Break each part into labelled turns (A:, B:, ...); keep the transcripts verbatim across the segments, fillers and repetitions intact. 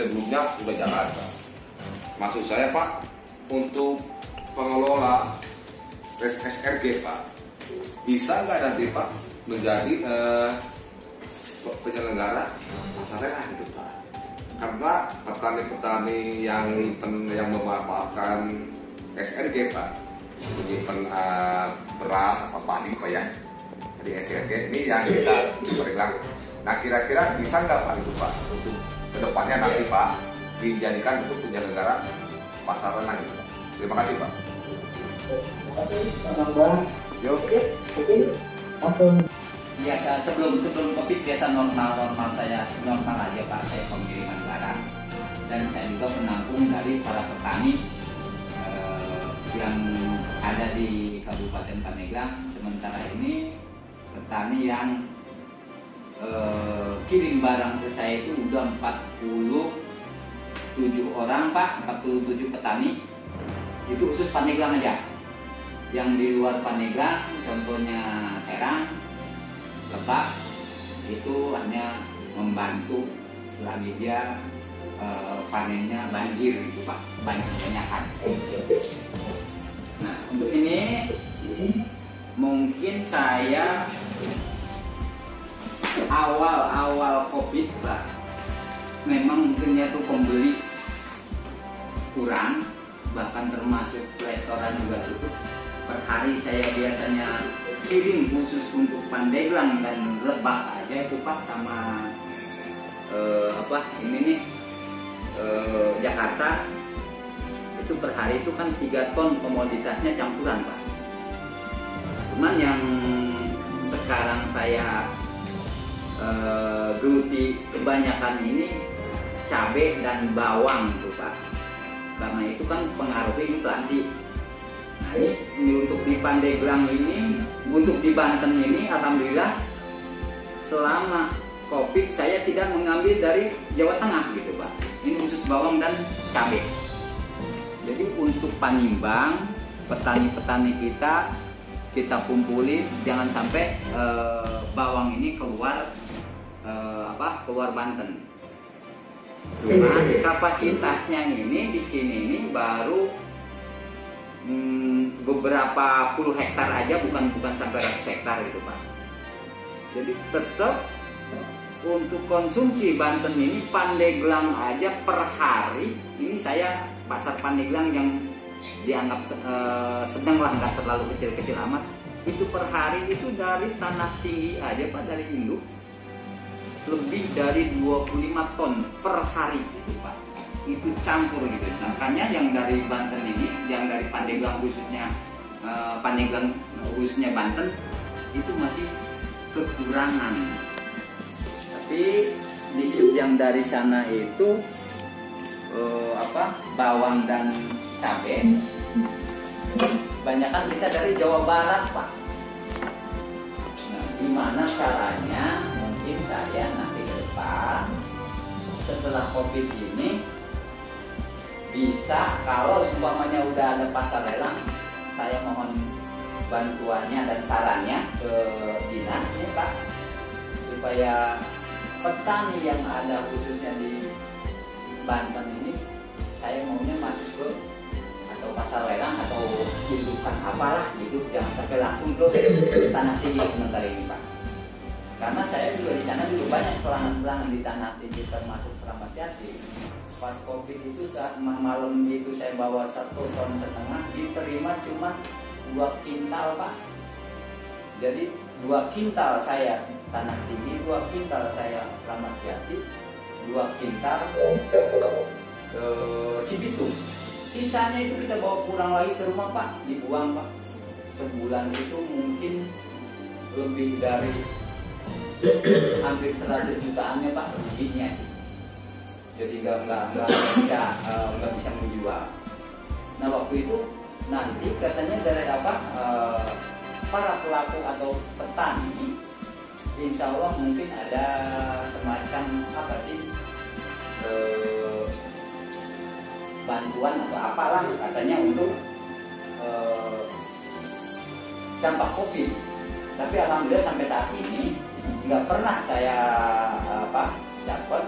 A: sebelumnya udah jalan Pak. Maksud saya Pak, untuk pengelola S R G Pak, bisa nggak nanti Pak menjadi eh, penyelenggara pasar daerah gitu Pak? Karena petani-petani yang yang memanfaatkan S R G Pak, menyimpan uh, beras apa padi Pak ya di S R G ini yang kita berikan. Nah kira-kira bisa nggak Pak itu Pak untuk kedepannya nanti Pak dijadikan untuk penyelenggara pasar renang gitu Pak? Terima kasih Pak. Yuk.
B: Langsung. Biasa sebelum sebelum covid biasa normal normal saya normal aja Pak, saya pengiriman barang dan saya juga menampung dari para petani eh, yang ada di Kabupaten Pandeglang. Sementara ini petani yang eh, kirim barang ke saya itu udah empat puluh tujuh orang Pak, empat puluh tujuh petani. Itu khusus Pandeglang aja. Yang di luar Pandeglang contohnya Serang, Lebak, itu hanya membantu selagi dia e, panennya banjir gitu Pak, banyak banyakan. Nah untuk ini mungkin saya awal-awal Covid Pak, memang mungkinnya tuh pembeli kurang, bahkan termasuk restoran juga tutup. Per hari saya biasanya kirim khusus untuk Pandeglang dan Lebak aja itu Pak, sama eh, apa ini nih eh, Jakarta itu per hari itu kan tiga ton komoditasnya campuran Pak. Cuman yang sekarang saya eh, geluti kebanyakan ini cabai dan bawang tuh Pak, karena itu kan pengaruh inflasi. Nah ini, ini untuk di Pandeglang ini, untuk di Banten ini alhamdulillah selama Covid saya tidak mengambil dari Jawa Tengah gitu Pak. Ini khusus bawang dan cabai. Jadi untuk panimbang petani-petani kita kita kumpulin, jangan sampai eh, bawang ini keluar eh, apa keluar Banten. Cuma kapasitasnya ini di sini ini baru Hmm, beberapa puluh hektar aja, bukan bukan sampai ratus hektar gitu Pak. Jadi tetap untuk konsumsi Banten ini Pandeglang aja per hari ini saya pasar Pandeglang yang dianggap eh, sedang lah, nggak terlalu kecil-kecil amat, itu per hari itu dari tanah tinggi aja Pak, dari induk lebih dari dua puluh lima ton per hari gitu Pak. Itu campur gitu. Nah, makanya yang dari Banten ini, yang dari Pandeglang khususnya eh, Pandeglang khususnya Banten itu masih kekurangan. Tapi di yang dari sana itu eh, apa bawang dan cabai, banyakan kita dari Jawa Barat Pak. Nah, gimana caranya? Mungkin saya nanti ke depan setelah Covid ini bisa, kalau seumpamanya udah ada pasar lelang, saya mohon bantuannya dan sarannya ke dinas nih Pak, supaya petani yang ada khususnya di Banten ini, saya maunya masuk ke atau pasar lelang atau indukan apalah gitu, jangan sampai langsung ke tanah tinggi sementara ini Pak. Karena saya juga di sana juga banyak pelanggan-pelanggan di tanah tinggi, termasuk Keramat Jati. Pas Covid itu saat malam itu saya bawa satu ton setengah, diterima cuma dua kintal Pak. Jadi dua kintal saya tanah tinggi, dua kintal saya Keramat Jati, dua kintal ke Cibitung. Sisanya itu kita bawa pulang lagi ke rumah Pak, dibuang Pak. Sebulan itu mungkin lebih dari hampir seratus jutaannya Pak ruginya. Jadi nggak nggak nggak bisa nggak uh, bisa menjual. Nah waktu itu nanti katanya dari apa uh, para pelaku atau petani, insya Allah mungkin ada semacam apa sih uh, bantuan atau apalah katanya untuk uh, dampak Covid. Tapi alhamdulillah sampai saat ini nggak pernah saya uh, apa dapat.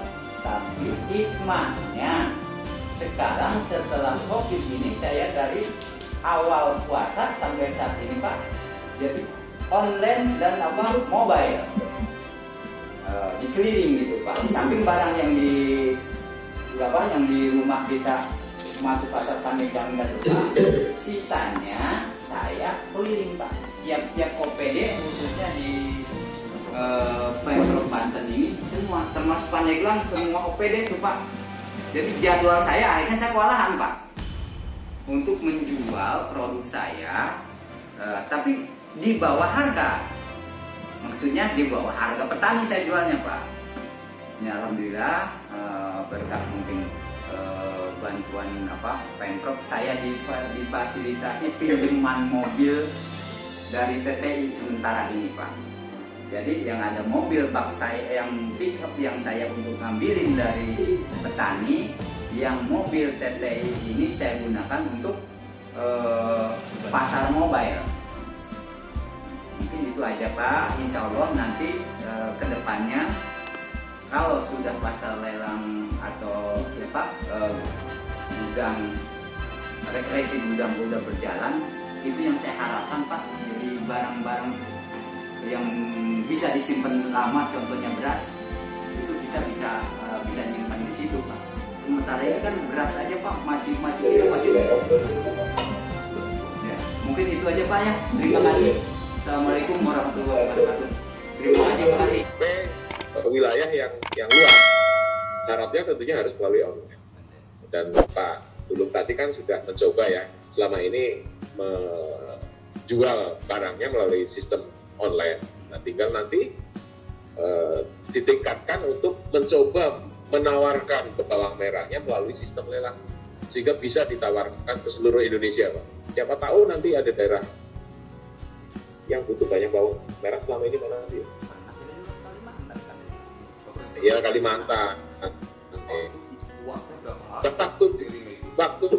B: Tapi hikmahnya sekarang setelah COVID ini saya dari awal puasa sampai saat ini Pak, jadi online dan apa mobile, uh, dikeliling gitu Pak. Di samping barang yang di apa yang di rumah kita masuk pasar Pandeglang dan Lebak, sisanya saya keliling Pak. Tiap-tiap O P D khususnya di uh, Pemprov Banten ini semua, termasuk Pandeglang semua O P D itu Pak. Jadi jadwal saya akhirnya saya kewalahan Pak untuk menjual produk saya, uh, tapi di bawah harga. Maksudnya di bawah harga petani saya jualnya Pak. Ya Alhamdulillah uh, berkat mungkin uh, bantuan apa Pemprov, saya difasilitasi pinjaman mobil dari T T I sementara ini Pak. Jadi yang ada mobil bak saya, yang pickup yang saya untuk ngambilin dari petani, yang mobil T T I ini saya gunakan untuk uh, pasar mobile. Mungkin itu aja Pak. Insya Allah nanti uh, kedepannya kalau sudah pasar lelang atau ya Pak uh, gudang rekresi gudang udah berjalan, itu yang saya harapkan Pak. Jadi barang-barang yang bisa disimpan lama, contohnya beras, itu kita bisa uh, bisa nyimpan di situ Pak. Sementara ini kan beras aja Pak masih masih kita masih ya, mungkin itu aja Pak ya. Terima kasih. Assalamualaikum warahmatullahi wabarakatuh. Terima kasih, terima kasih.
C: Wilayah yang yang luas, syaratnya tentunya harus melalui online. Dan Pak Dulum tadi kan sudah mencoba ya selama ini menjual barangnya melalui sistem online. Nah, tinggal nanti uh, ditingkatkan untuk mencoba menawarkan ke bawang merahnya melalui sistem lelang sehingga bisa ditawarkan ke seluruh Indonesia Pak. Siapa tahu nanti ada daerah yang butuh banyak bawang merah selama ini mana nanti? Ya Kalimantan. Waktu waktu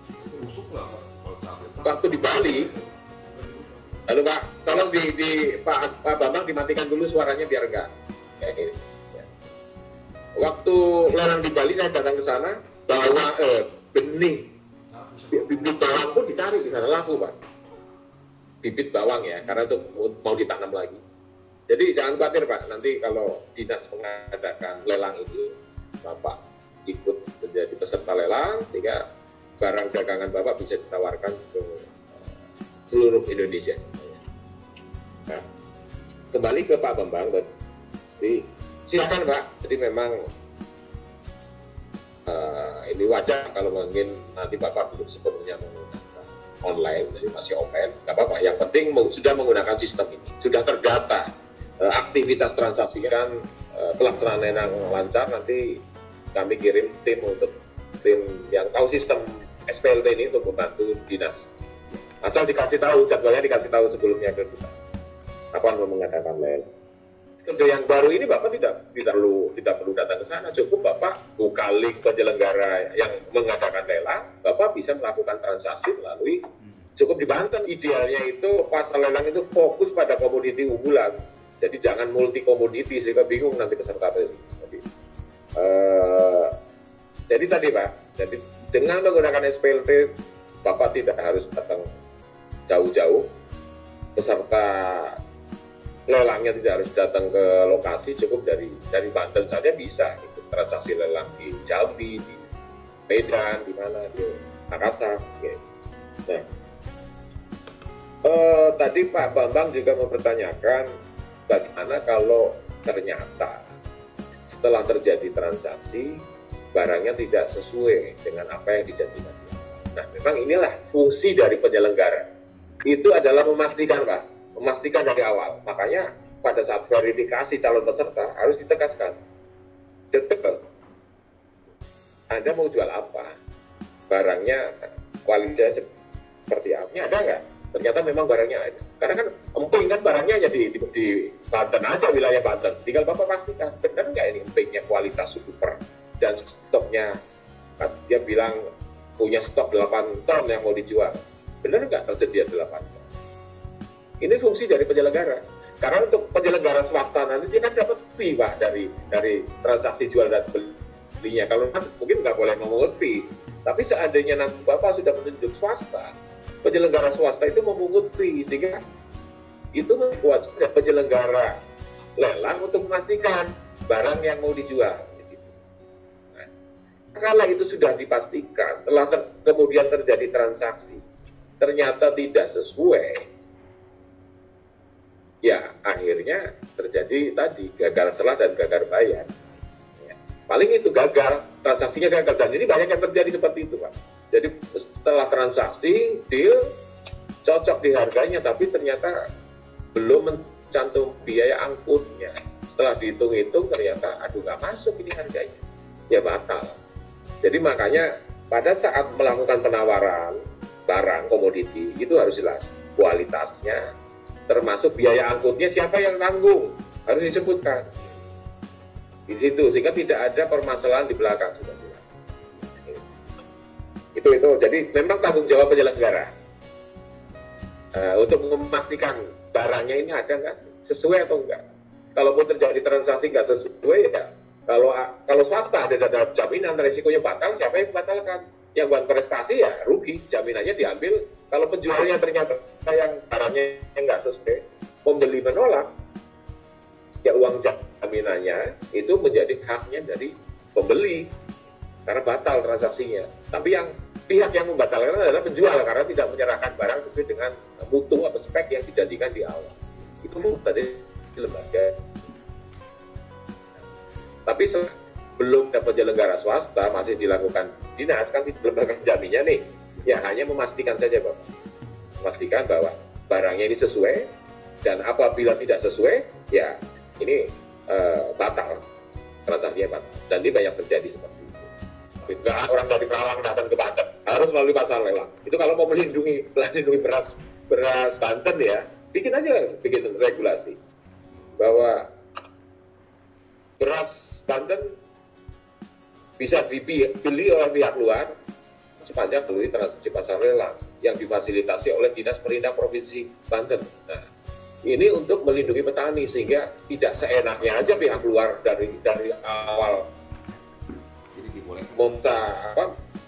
C: waktu di Bali. Halo Pak, tolong di, di Pak, Pak Bambang dimatikan dulu suaranya biar enggak kayak gini. Ya. Waktu lelang di Bali saya datang ke sana, bawa eh, benih bibit bawang pun dicari di sana, laku Pak. Bibit bawang ya, karena itu mau ditanam lagi. Jadi jangan khawatir Pak, nanti kalau dinas mengadakan lelang ini, Bapak ikut menjadi peserta lelang sehingga barang dagangan Bapak bisa ditawarkan ke seluruh Indonesia. Nah, kembali ke Pak Bambang, jadi silakan Pak. Jadi memang uh, ini wajar kalau mungkin nanti Bapak belum sepenuhnya menggunakan online, jadi masih open, nggak apa-apa. Yang penting sudah menggunakan sistem ini, sudah terdata uh, aktivitas transaksi kan, uh, pelaksanaan yang lancar. Nanti kami kirim tim untuk tim yang tahu sistem S P L T ini untuk membantu dinas. Asal dikasih tahu, jadwalnya dikasih tahu sebelumnya ke kita. Kapan mau mengadakan lelang. Untuk yang baru ini Bapak tidak tidak perlu tidak perlu datang ke sana, cukup Bapak buka link penyelenggara yang mengadakan lelang, Bapak bisa melakukan transaksi melalui, cukup di Banten. Idealnya itu pasar lelang itu fokus pada komoditi unggulan. Jadi jangan multi komoditi sehingga bingung nanti peserta beli. Jadi, uh, jadi tadi Pak, jadi dengan menggunakan S P L T Bapak tidak harus datang jauh-jauh, peserta lelangnya tidak harus datang ke lokasi, cukup dari dari Banten saja bisa gitu. Transaksi lelang di Jambi, di Medan, di mana, di Makassar. Gitu. Nah, eh, tadi Pak Bambang juga mempertanyakan bagaimana kalau ternyata setelah terjadi transaksi barangnya tidak sesuai dengan apa yang dijanjikan. Nah, memang inilah fungsi dari penyelenggara. Itu adalah memastikan Pak, memastikan dari awal. Makanya pada saat verifikasi calon peserta harus ditegaskan, detail. Anda mau jual apa? Barangnya kualitasnya seperti apa? Ini ada nggak? Ternyata memang barangnya ada. Karena kan emping kan barangnya hanya di, di, di Banten aja, wilayah Banten. Tinggal Bapak pastikan, benar nggak ini empingnya kualitas super dan stoknya. Dia bilang punya stok delapan ton yang mau dijual. Benar nggak tersedia delapan ton? Ini fungsi dari penyelenggara. Karena untuk penyelenggara swasta nanti dia kan dapat fee Pak dari dari transaksi jual dan beli. aslinya. Kalau Mas mungkin nggak boleh memungut fee, tapi seandainya nanti Bapak sudah menunjuk swasta, penyelenggara swasta itu memungut fee, sehingga itu membuat penyelenggara lelang untuk memastikan barang yang mau dijual. Nah, kalau itu sudah dipastikan, telah ter kemudian terjadi transaksi, ternyata tidak sesuai, ya akhirnya terjadi tadi gagal selah dan gagal bayar. Ya, paling itu gagal, transaksinya gagal, dan ini banyak yang terjadi seperti itu Pak. Jadi setelah transaksi, deal, cocok di harganya, tapi ternyata belum mencantum biaya angkutnya. Setelah dihitung-hitung ternyata aduh nggak masuk ini harganya, ya batal. Jadi makanya pada saat melakukan penawaran barang komoditi itu harus jelas kualitasnya, termasuk biaya angkutnya siapa yang tanggung, harus disebutkan di situ, sehingga tidak ada permasalahan di belakang, sudah jelas. Itu itu jadi memang tanggung jawab penyelenggara uh, untuk memastikan barangnya ini ada nggak sesuai atau enggak. Kalaupun terjadi transaksi nggak sesuai, ya kalau kalau swasta ada dana jaminan resikonya batal, siapa yang membatalkan? Yang buat prestasi ya rugi, jaminannya diambil. Kalau penjualnya ternyata yang barangnya nggak sesuai, pembeli menolak, ya uang jaminannya itu menjadi haknya dari pembeli karena batal transaksinya. Tapi yang pihak yang membatalkan adalah penjual karena tidak menyerahkan barang sesuai dengan mutu atau spek yang dijanjikan di awal. Itu tadi lembaga. Tapi belum dapat penyelenggara swasta masih dilakukan dinas kan lembaga jaminnya nih, ya hanya memastikan saja Bapak, memastikan bahwa barangnya ini sesuai, dan apabila tidak sesuai ya ini uh, batal, transaksinya batal. Dan ini banyak terjadi seperti itu. Enggak orang dari Karawang datang ke Banten, harus melalui pasar lelang. Itu kalau mau melindungi melindungi beras beras Banten ya, bikin aja bikin regulasi bahwa beras Banten bisa dibeli oleh pihak luar sepanjang melalui transaksi pasar lelang yang difasilitasi oleh Dinas Perintah Provinsi Banten. Nah, ini untuk melindungi petani sehingga tidak seenaknya aja pihak luar dari dari awal meminta apa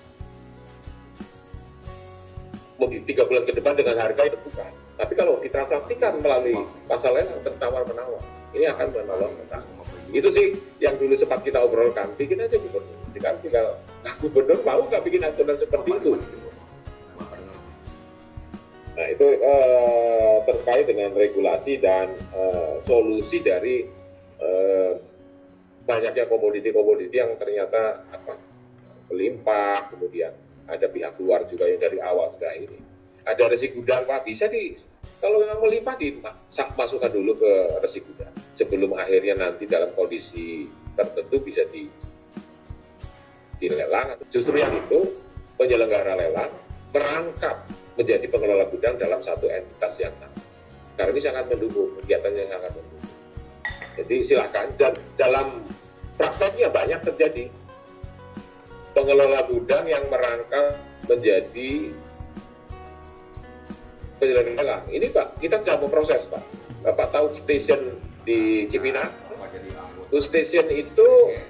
C: tiga bulan ke depan dengan harga itu bukan. Tapi kalau ditransaksikan melalui pasar lelang tertawar menawar, ini akan menolong petani. Itu sih yang dulu sempat kita obrolkan, bikin aja gubernur. Sekarang tinggal gubernur mau nggak bikin aturan seperti itu. Nah itu eh, terkait dengan regulasi dan eh, solusi dari eh, banyaknya komoditi-komoditi yang ternyata apa melimpah, kemudian ada pihak luar juga yang dari awal sudah ini. Ada resi gudang Pak, bisa di kalau memang melimpah dimasukkan dulu ke resi gudang sebelum akhirnya nanti dalam kondisi tertentu bisa di dilelang. Justru yang itu penyelenggara lelang merangkap menjadi pengelola gudang dalam satu entitas yang sama. Karena ini sangat mendukung, kegiatannya sangat mendukung. Jadi silakan, dan dalam prakteknya banyak terjadi pengelola gudang yang merangkap menjadi penyelenggara lelang. Ini Pak, kita sudah memproses Pak. Bapak tahu station di Cipinang? Itu station itu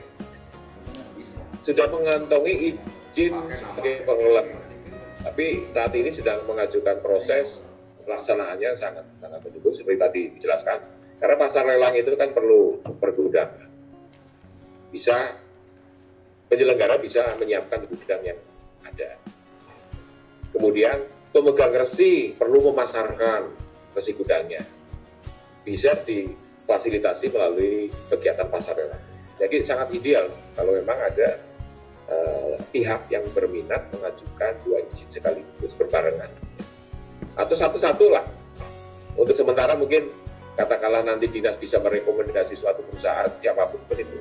C: sudah mengantongi izin sebagai pengelola. Tapi saat ini sedang mengajukan proses pelaksanaannya sangat sangat mendukung seperti tadi dijelaskan. Karena pasar lelang itu kan perlu pergudang. Bisa penyelenggara bisa menyiapkan gudang yang ada. Kemudian pemegang resi perlu memasarkan resi gudangnya. Bisa difasilitasi melalui kegiatan pasar lelang. Jadi sangat ideal kalau memang ada Uh, pihak yang berminat mengajukan dua izin sekaligus berbarengan atau satu-satu lah. Untuk sementara mungkin katakanlah nanti dinas bisa merekomendasi suatu perusahaan siapapun itu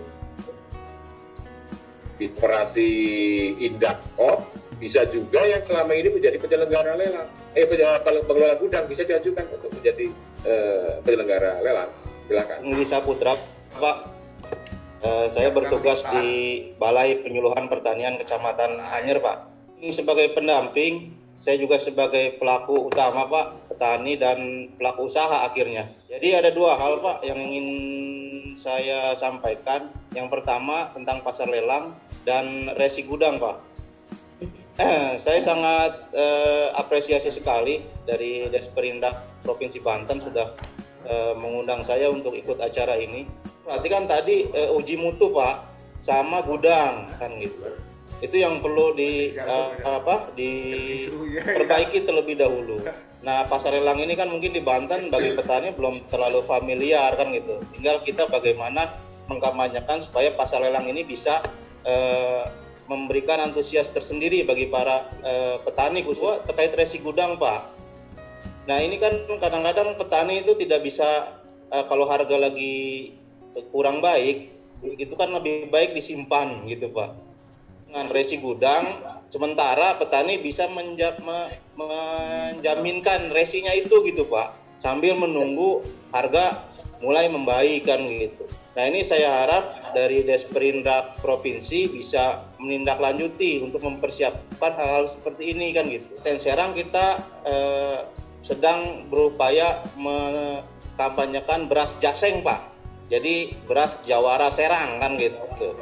C: operasi Indakop, bisa juga yang selama ini menjadi penyelenggara lelang eh pengelola gudang bisa diajukan untuk menjadi uh, penyelenggara lelang. Silakan.
D: Nisa Putra Pak. Uh, saya bertugas di Balai Penyuluhan Pertanian Kecamatan Anyer, Pak. Ini sebagai pendamping, saya juga sebagai pelaku utama, Pak, petani dan pelaku usaha akhirnya. Jadi ada dua hal, Pak, yang ingin saya sampaikan. Yang pertama tentang pasar lelang. dan resi gudang, Pak. Eh, saya sangat eh, apresiasi sekali dari Desperindak Provinsi Banten sudah eh, mengundang saya untuk ikut acara ini. Perhatikan tadi eh, uji mutu, Pak, sama gudang kan gitu. Itu yang perlu di eh, apa diperbaiki terlebih dahulu. Nah, pasar lelang ini kan mungkin di Banten bagi petani belum terlalu familiar kan gitu. Tinggal kita bagaimana mengkampanyekan supaya pasar lelang ini bisa eh, memberikan antusias tersendiri bagi para eh, petani khususnya terkait resi gudang, Pak. Nah, ini kan kadang-kadang petani itu tidak bisa eh, kalau harga lagi kurang baik, itu kan lebih baik disimpan gitu, Pak. Dengan resi gudang, sementara petani bisa menja- me- menjaminkan resinya itu gitu, Pak, sambil menunggu harga mulai membaik kan gitu. Nah, ini saya harap dari Desperindak Provinsi bisa menindaklanjuti untuk mempersiapkan hal-hal seperti ini kan gitu. Dan sekarang kita eh, sedang berupaya mengkampanyekan beras jaseng, Pak. Jadi beras Jawara Serang kan gitu.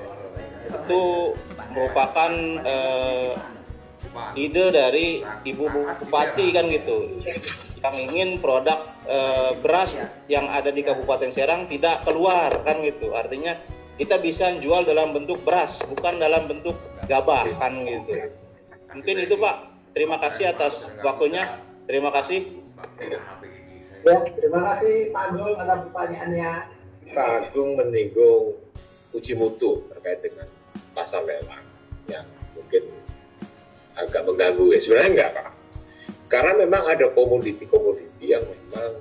D: Itu merupakan eh, ide dari Ibu Bupati kan gitu, yang ingin produk e, beras yang ada di Kabupaten Serang tidak keluar kan gitu. Artinya kita bisa jual dalam bentuk beras, bukan dalam bentuk gabah kan gitu. Mungkin itu, Pak. Terima kasih atas waktunya. Terima kasih.
E: Ya, terima kasih Pak Agung atas pertanyaannya.
C: Pak Agung menyinggung uji mutu terkait dengan pasar lelang yang mungkin agak mengganggu ya. Sebenarnya enggak, Pak. Karena memang ada komoditi-komoditi yang memang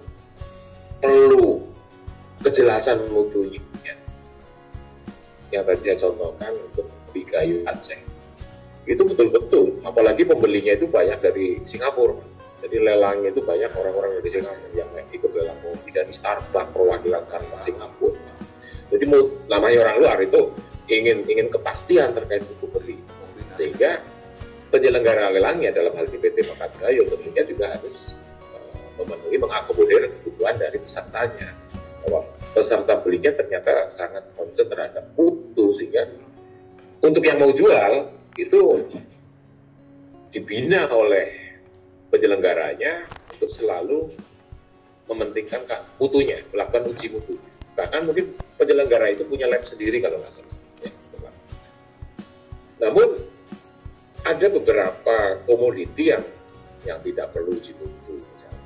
C: perlu kejelasan mutunya. Yang tadi saya contohkan untuk kopi kayu Aceh. Itu betul-betul, apalagi pembelinya itu banyak dari Singapura. Jadi lelangnya itu banyak orang-orang dari Singapura yang ikut lelang kopi dari Starbucks, perwakilan Starbucks Singapura. Jadi namanya orang luar itu ingin ingin kepastian terkait buku beli. Sehingga penyelenggara lelangnya dalam hal ini P T Pekan Gayo tentunya juga harus uh, memenuhi mengakomodir kebutuhan dari pesertanya, bahwa peserta belinya ternyata sangat concern terhadap mutu, sehingga untuk yang mau jual itu dibina oleh penyelenggaranya untuk selalu mementingkan mutunya, melakukan uji mutu. Bahkan mungkin penyelenggara itu punya lab sendiri kalau nggak salah. Ya, namun ada beberapa komoditi yang yang tidak perlu uji mutu, misalnya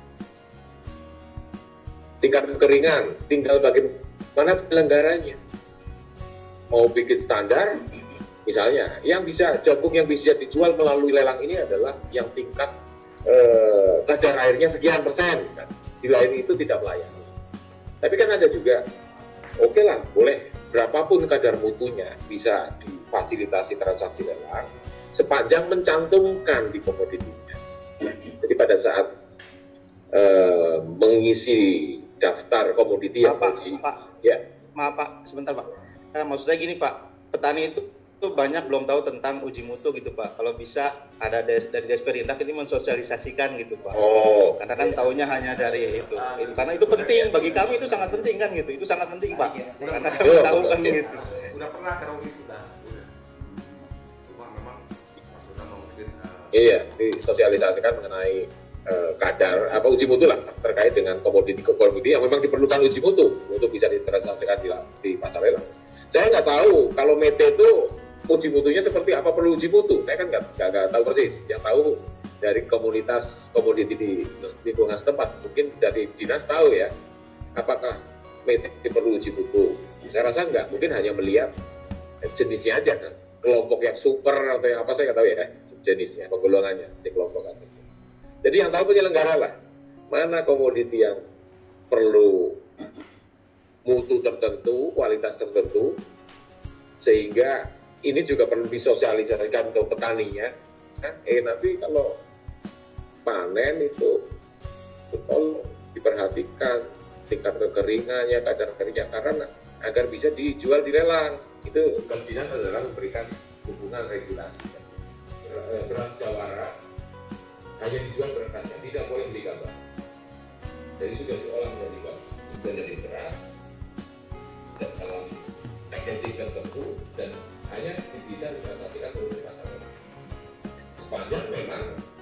C: tingkat kekeringan, tinggal bagaimana penyelenggaranya mau bikin standar, misalnya yang bisa jagung yang bisa dijual melalui lelang ini adalah yang tingkat eh, kadar airnya sekian persen, kan? Di lain itu tidak melayani. Tapi kan ada juga, oke okay lah, boleh berapapun kadar mutunya bisa difasilitasi transaksi lelang, sepanjang mencantumkan di komoditinya. Jadi pada saat uh, mengisi daftar komoditi yang
D: Pak,
C: uji,
D: Pak,
C: ya.
D: Maaf Pak, sebentar Pak. Eh, maksud saya gini Pak, petani itu, itu banyak belum tahu tentang uji mutu gitu Pak. Kalau bisa ada des, dari Desperindak ini mensosialisasikan gitu Pak.
C: Oh.
D: Karena kan taunya hanya dari itu. itu. Karena itu penting bagi kami, itu sangat penting kan gitu. Itu sangat penting Pak. Karena kami
C: oh,
D: tahu kan
C: ya.
D: gitu.
A: Udah pernah teroris sudah.
C: Iya, disosialisasikan mengenai uh, kadar apa uji mutu lah terkait dengan komoditi-komoditi yang memang diperlukan uji mutu untuk bisa ditransaksikan di, di pasar lelang. Saya nggak tahu kalau mete itu uji mutunya seperti apa, perlu uji mutu. Saya kan nggak nggak tahu persis. Yang tahu dari komunitas komoditi di lingkungan setempat, mungkin dari dinas tahu ya, apakah mete perlu uji mutu. Saya rasa nggak, mungkin hanya melihat jenisnya aja kan. Kelompok yang super atau yang apa saya nggak tahu ya jenisnya, penggolongannya di kelompok apa. Jadi yang tahu penyelenggara lah mana komoditi yang perlu mutu tertentu, kualitas tertentu, sehingga ini juga perlu disosialisasikan ke petaninya. Kan, eh nanti kalau panen itu betul diperhatikan tingkat kekeringannya, kadar keringnya, karena agar bisa dijual di lelang. Itu dinas adalah memberikan dukungan regulasi. Beras Jawara hanya dijual berasnya, tidak boleh beli gabah. Jadi sudah diolah menjadi gabah, sudah dari beras dan dalam packaging tertentu dan hanya bisa ditransaksikan melalui pasar. Sepanjang memang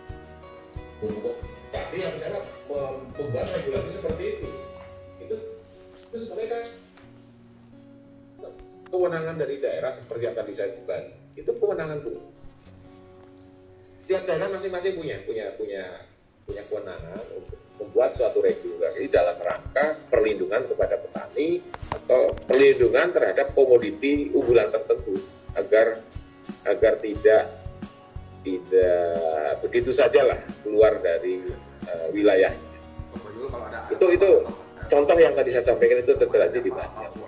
C: pasti yang misalnya membuat regulasi seperti itu, itu itu sebenarnya kan kewenangan dari daerah seperti yang tadi saya sebutkan. Itu kewenangan tuh. Setiap daerah masing-masing punya punya punya punya kewenangan untuk membuat suatu regulasi dalam rangka perlindungan kepada petani atau perlindungan terhadap komoditi unggulan tertentu agar agar tidak tidak begitu sajalah keluar dari uh, wilayahnya. Itu itu contoh yang tadi saya sampaikan itu terjadi di banyak.